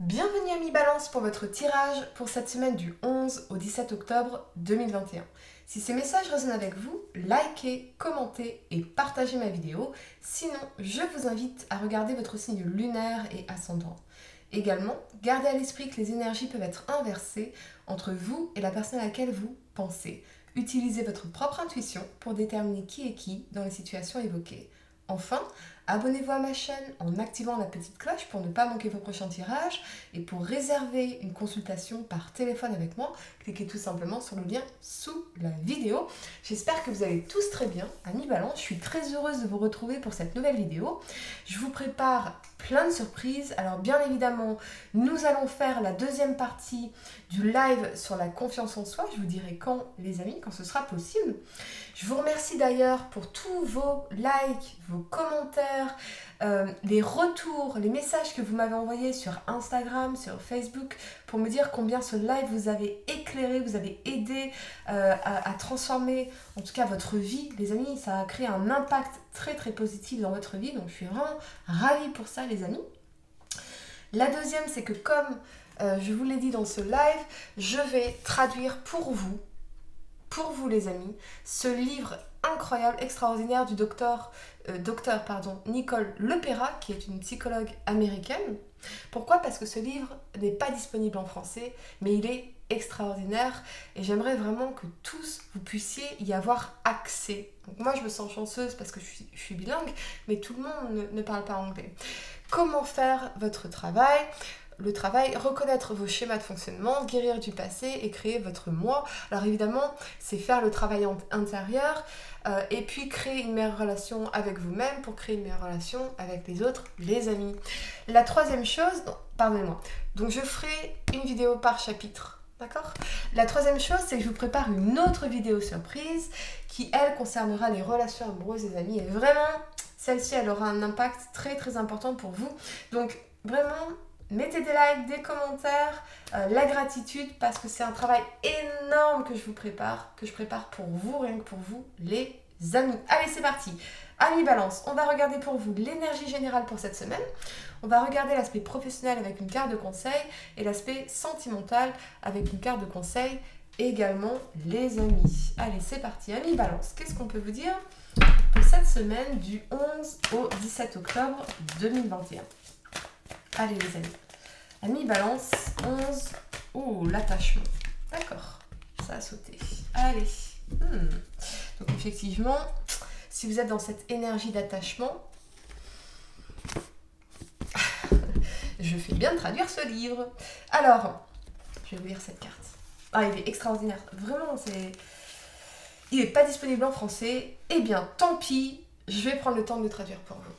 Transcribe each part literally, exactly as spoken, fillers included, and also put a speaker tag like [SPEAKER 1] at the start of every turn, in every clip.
[SPEAKER 1] Bienvenue amis Balance pour votre tirage pour cette semaine du onze au dix-sept octobre deux mille vingt et un. Si ces messages résonnent avec vous, likez, commentez et partagez ma vidéo. Sinon, je vous invite à regarder votre signe lunaire et ascendant. Également, gardez à l'esprit que les énergies peuvent être inversées entre vous et la personne à laquelle vous pensez. Utilisez votre propre intuition pour déterminer qui est qui dans les situations évoquées. Enfin, abonnez-vous à ma chaîne en activant la petite cloche pour ne pas manquer vos prochains tirages et pour réserver une consultation par téléphone avec moi, cliquez tout simplement sur le lien sous la vidéo. J'espère que vous allez tous très bien, amis Balance. Je suis très heureuse de vous retrouver pour cette nouvelle vidéo. Je vous prépare plein de surprises. Alors bien évidemment, nous allons faire la deuxième partie du live sur la confiance en soi. Je vous dirai quand, les amis, quand ce sera possible. Je vous remercie d'ailleurs pour tous vos likes, vos commentaires, euh, les retours, les messages que vous m'avez envoyés sur Instagram, sur Facebook, pour me dire combien ce live vous avez éclairé, vous avez aidé euh, à, à transformer en tout cas votre vie. Les amis, ça a créé un impact très très positif dans votre vie, donc je suis vraiment ravie pour ça les amis. La deuxième, c'est que comme euh, je vous l'ai dit dans ce live, je vais traduire pour vous, pour vous les amis, ce livre incroyable, extraordinaire du docteur, euh, docteur pardon, Nicole Lepera, qui est une psychologue américaine. Pourquoi? Parce que ce livre n'est pas disponible en français, mais il est extraordinaire et j'aimerais vraiment que tous vous puissiez y avoir accès. Donc moi je me sens chanceuse parce que je suis, je suis bilingue, mais tout le monde ne, ne parle pas anglais. Comment faire votre travail? Le travail, reconnaître vos schémas de fonctionnement, guérir du passé et créer votre moi. Alors évidemment, c'est faire le travail intérieur euh, et puis créer une meilleure relation avec vous-même pour créer une meilleure relation avec les autres, les amis. La troisième chose, non, pardonnez-moi, donc je ferai une vidéo par chapitre, d'accord? La troisième chose, c'est que je vous prépare une autre vidéo surprise qui, elle, concernera les relations amoureuses des amis. Et vraiment, celle-ci, elle aura un impact très très important pour vous. Donc vraiment, mettez des likes, des commentaires, euh, la gratitude parce que c'est un travail énorme que je vous prépare, que je prépare pour vous, rien que pour vous, les amis. Allez, c'est parti. Amis Balance, on va regarder pour vous l'énergie générale pour cette semaine. On va regarder l'aspect professionnel avec une carte de conseil et l'aspect sentimental avec une carte de conseil également, les amis. Allez, c'est parti. Amis Balance, qu'est-ce qu'on peut vous dire pour cette semaine du onze au dix-sept octobre deux mille vingt et un? Allez les amis, amis Balance, onze, ouh, l'attachement, d'accord, ça a sauté, allez, hmm. Donc effectivement, si vous êtes dans cette énergie d'attachement, je fais bien de traduire ce livre. Alors, je vais vous lire cette carte, ah il est extraordinaire, vraiment, c'est, il n'est pas disponible en français, eh bien tant pis, je vais prendre le temps de le traduire pour vous.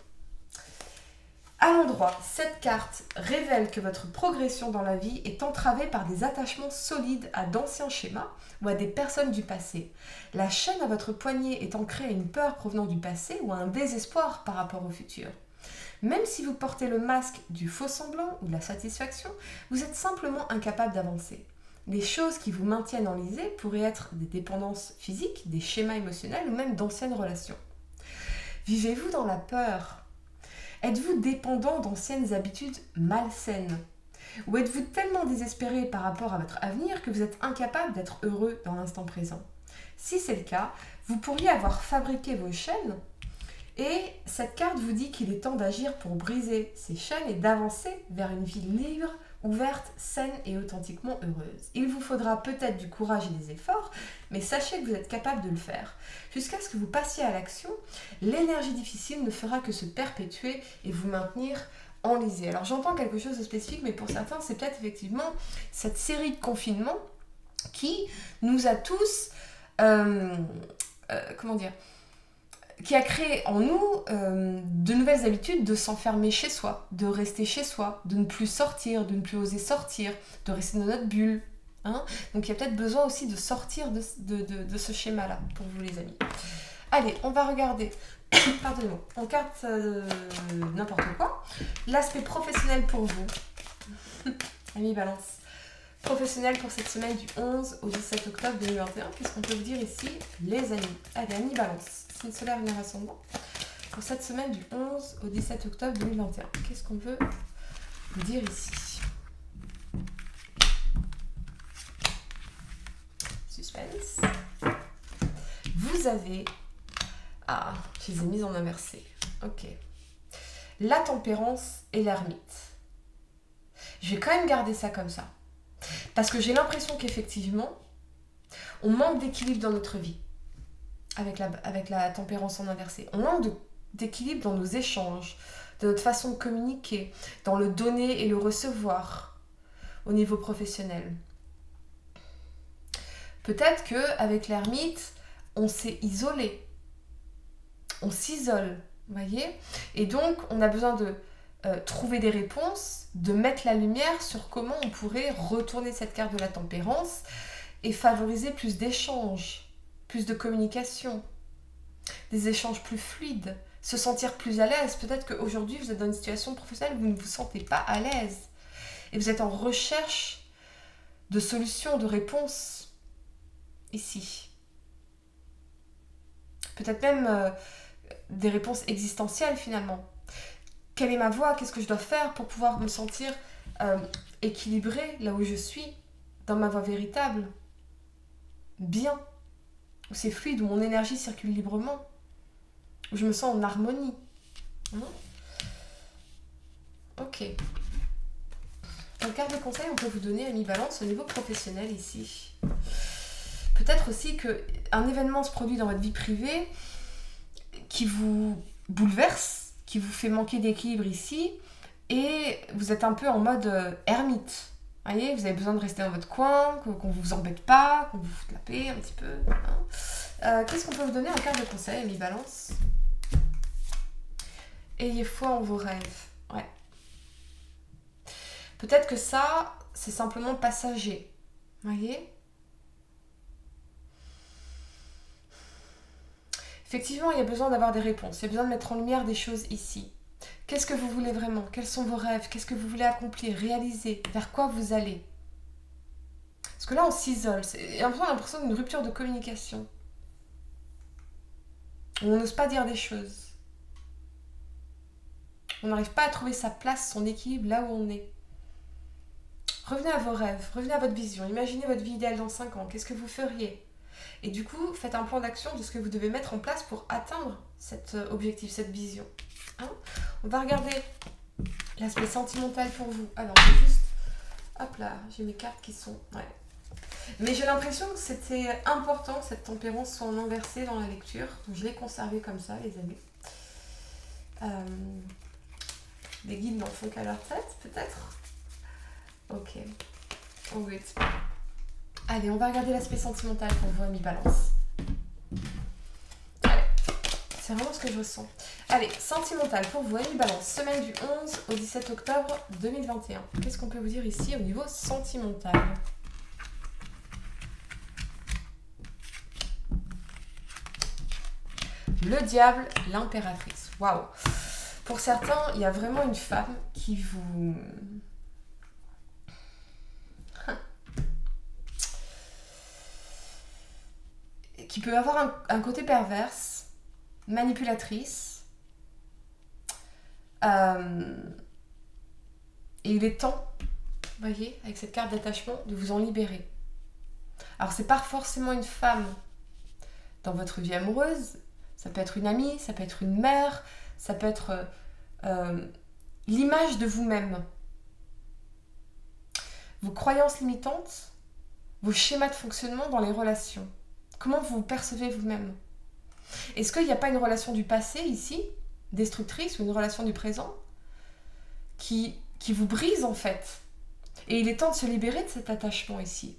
[SPEAKER 1] À l'endroit, cette carte révèle que votre progression dans la vie est entravée par des attachements solides à d'anciens schémas ou à des personnes du passé. La chaîne à votre poignet est ancrée à une peur provenant du passé ou à un désespoir par rapport au futur. Même si vous portez le masque du faux semblant ou de la satisfaction, vous êtes simplement incapable d'avancer. Les choses qui vous maintiennent enlisé pourraient être des dépendances physiques, des schémas émotionnels ou même d'anciennes relations. Vivez-vous dans la peur ? Êtes-vous dépendant d'anciennes habitudes malsaines? Ou êtes-vous tellement désespéré par rapport à votre avenir que vous êtes incapable d'être heureux dans l'instant présent? Si c'est le cas, vous pourriez avoir fabriqué vos chaînes et cette carte vous dit qu'il est temps d'agir pour briser ces chaînes et d'avancer vers une vie libre, ouverte, saine et authentiquement heureuse. Il vous faudra peut-être du courage et des efforts, mais sachez que vous êtes capable de le faire. Jusqu'à ce que vous passiez à l'action, l'énergie difficile ne fera que se perpétuer et vous maintenir enlisé. Alors j'entends quelque chose de spécifique, mais pour certains, c'est peut-être effectivement cette série de confinements qui nous a tous, euh, euh, comment dire, qui a créé en nous euh, de nouvelles habitudes de s'enfermer chez soi, de rester chez soi, de ne plus sortir, de ne plus oser sortir, de rester dans notre bulle. Hein. Donc il y a peut-être besoin aussi de sortir de, de, de, de ce schéma-là pour vous les amis. Allez, on va regarder, pardonnez-moi, on carte euh, n'importe quoi. L'aspect professionnel pour vous, amis Balance. Professionnel pour cette semaine du onze au dix-sept octobre deux mille vingt et un. Qu'est-ce qu'on peut vous dire ici, les amis? Allez, amis Balance. Signe solaire, lunaire ascendant. Pour cette semaine du onze au dix-sept octobre deux mille vingt et un. Qu'est-ce qu'on veut vous dire ici? Prince. Vous avez... Ah, je les ai mises en inversé. Ok. La tempérance et l'ermite. Je vais quand même garder ça comme ça. Parce que j'ai l'impression qu'effectivement, on manque d'équilibre dans notre vie. Avec la, avec la tempérance en inversé. On manque d'équilibre dans nos échanges, dans notre façon de communiquer, dans le donner et le recevoir au niveau professionnel. Peut-être qu'avec l'ermite, on s'est isolé. On s'isole, vous voyez? Et donc, on a besoin de euh, trouver des réponses, de mettre la lumière sur comment on pourrait retourner cette carte de la tempérance et favoriser plus d'échanges, plus de communication, des échanges plus fluides, se sentir plus à l'aise. Peut-être qu'aujourd'hui, vous êtes dans une situation professionnelle où vous ne vous sentez pas à l'aise et vous êtes en recherche de solutions, de réponses ici. Peut-être même euh, des réponses existentielles finalement. Quelle est ma voie? Qu'est-ce que je dois faire pour pouvoir me sentir euh, équilibrée là où je suis, dans ma voie véritable, bien, où c'est fluide, où mon énergie circule librement, où je me sens en harmonie. Hum ok. Quelle carte de conseil on peut vous donner, ami Balance, au niveau professionnel ici? Peut-être aussi qu'un événement se produit dans votre vie privée qui vous bouleverse, qui vous fait manquer d'équilibre ici, et vous êtes un peu en mode euh, ermite. Vous voyez, vous avez besoin de rester dans votre coin, qu'on ne vous embête pas, qu'on vous foute la paix un petit peu. Hein. Euh, Qu'est-ce qu'on peut vous donner en carte de conseil, ami Balance? Ayez foi en vos rêves. Ouais. Peut-être que ça, c'est simplement passager. Vous voyez? Effectivement, il y a besoin d'avoir des réponses. Il y a besoin de mettre en lumière des choses ici. Qu'est-ce que vous voulez vraiment? Quels sont vos rêves? Qu'est-ce que vous voulez accomplir, réaliser? Vers quoi vous allez? Parce que là, on s'isole. Il y a l'impression d'une rupture de communication. On n'ose pas dire des choses. On n'arrive pas à trouver sa place, son équilibre là où on est. Revenez à vos rêves, revenez à votre vision. Imaginez votre vie idéale dans cinq ans. Qu'est-ce que vous feriez? Et du coup, faites un plan d'action de ce que vous devez mettre en place pour atteindre cet objectif, cette vision. Hein? On va regarder l'aspect sentimental pour vous. Alors, je vais juste... Hop là, j'ai mes cartes qui sont... Ouais. Mais j'ai l'impression que c'était important que cette tempérance soit en inversé dans la lecture. Donc, je l'ai conservé comme ça, les amis. Euh... Des guides n'en font qu'à leur tête, peut-être? Ok. Oh, good. Allez, on va regarder l'aspect sentimental pour vous, ami Balance. Allez, c'est vraiment ce que je ressens. Allez, sentimental pour vous, ami Balance, semaine du onze au dix-sept octobre deux mille vingt et un. Qu'est-ce qu'on peut vous dire ici au niveau sentimental? Le diable, l'impératrice. Waouh! Pour certains, il y a vraiment une femme qui vous... qui peut avoir un, un côté perverse, manipulatrice. Euh, et il est temps, vous voyez, avec cette carte d'attachement, de vous en libérer. Alors, c'est pas forcément une femme dans votre vie amoureuse, ça peut être une amie, ça peut être une mère, ça peut être euh, euh, l'image de vous-même. Vos croyances limitantes, vos schémas de fonctionnement dans les relations. Comment vous vous percevez vous-même? Est-ce qu'il n'y a pas une relation du passé ici, destructrice, ou une relation du présent, qui, qui vous brise en fait? Et il est temps de se libérer de cet attachement ici.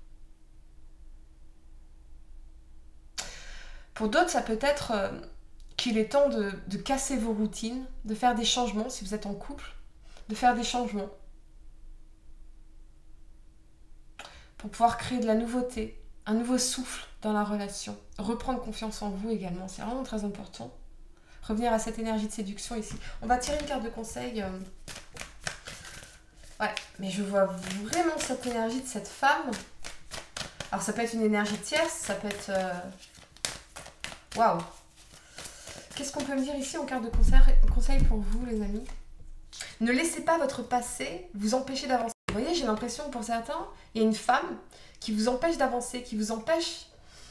[SPEAKER 1] Pour d'autres, ça peut être euh, qu'il est temps de, de casser vos routines, de faire des changements, si vous êtes en couple, de faire des changements. Pour pouvoir créer de la nouveauté, un nouveau souffle dans la relation. Reprendre confiance en vous également, c'est vraiment très important. Revenir à cette énergie de séduction ici. On va tirer une carte de conseil. Euh... Ouais, mais je vois vraiment cette énergie de cette femme. Alors ça peut être une énergie tierce, ça peut être... Euh... Waouh! Qu'est-ce qu'on peut me dire ici en carte de conseil, conseil pour vous, les amis? Ne laissez pas votre passé vous empêcher d'avancer. Vous voyez, j'ai l'impression que pour certains, il y a une femme qui vous empêche d'avancer, qui vous empêche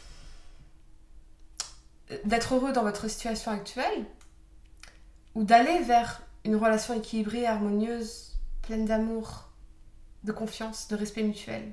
[SPEAKER 1] d'être heureux dans votre situation actuelle ou d'aller vers une relation équilibrée, harmonieuse, pleine d'amour, de confiance, de respect mutuel.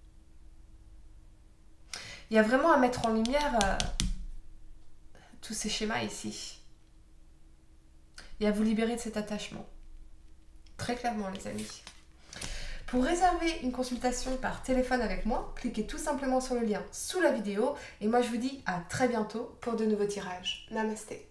[SPEAKER 1] Il y a vraiment à mettre en lumière euh, tous ces schémas ici. Et à vous libérer de cet attachement. Très clairement, les amis. Pour réserver une consultation par téléphone avec moi, cliquez tout simplement sur le lien sous la vidéo. Et moi, je vous dis à très bientôt pour de nouveaux tirages. Namasté.